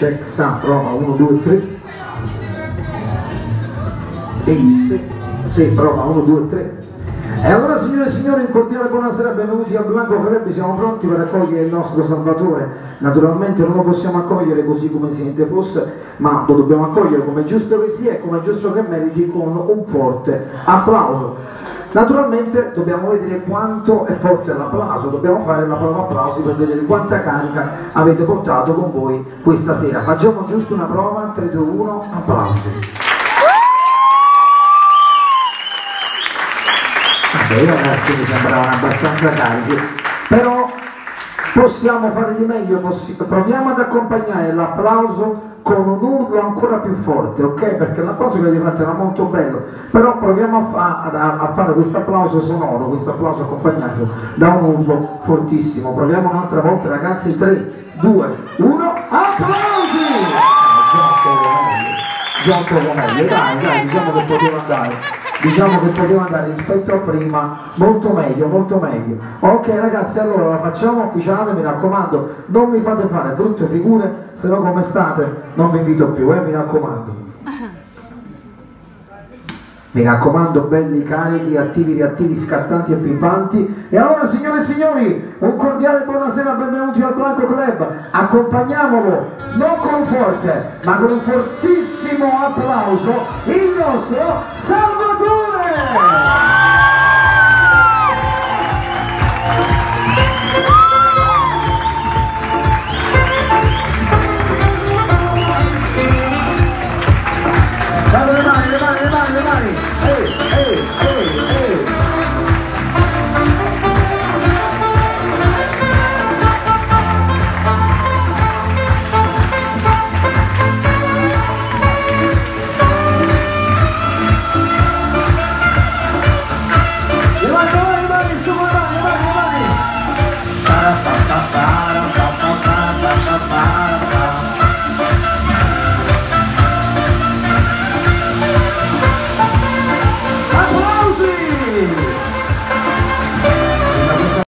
check, sa, prova, 1, 2, 3. Sì, prova, 1, 2, 3. E allora signore e signori, un cordiale buonasera, benvenuti a Blanco Club, siamo pronti per accogliere il nostro Salvatore. Naturalmente non lo possiamo accogliere così come si niente fosse, ma lo dobbiamo accogliere come giusto che sia e come giusto che meriti, con un forte applauso. Naturalmente dobbiamo vedere quanto è forte l'applauso, dobbiamo fare la prova applausi per vedere quanta carica avete portato con voi questa sera. Facciamo giusto una prova, 3, 2, 1, applausi. Io ragazzi mi sembravano abbastanza carichi, però possiamo fare di meglio, proviamo ad accompagnare l'applauso con un urlo ancora più forte, ok? Perché l'applauso che avete fatto era molto bello, però proviamo a fare questo applauso sonoro, questo applauso accompagnato da un urlo fortissimo. Proviamo un'altra volta ragazzi, 3, 2, 1, applausi! Gioco meglio, dai, diciamo che poteva andare. Diciamo che poteva andare rispetto a prima molto meglio, molto meglio. Ok ragazzi, allora la facciamo ufficiale, mi raccomando, non mi fate fare brutte figure, se no come state non vi invito più, mi raccomando. Mi raccomando, belli, carichi, attivi, reattivi, scattanti e pimpanti. E allora signore e signori, un cordiale buonasera, benvenuti al Blanco Club. Accompagniamolo non con un forte, ma con un fortissimo applauso, il nostro Salvatore!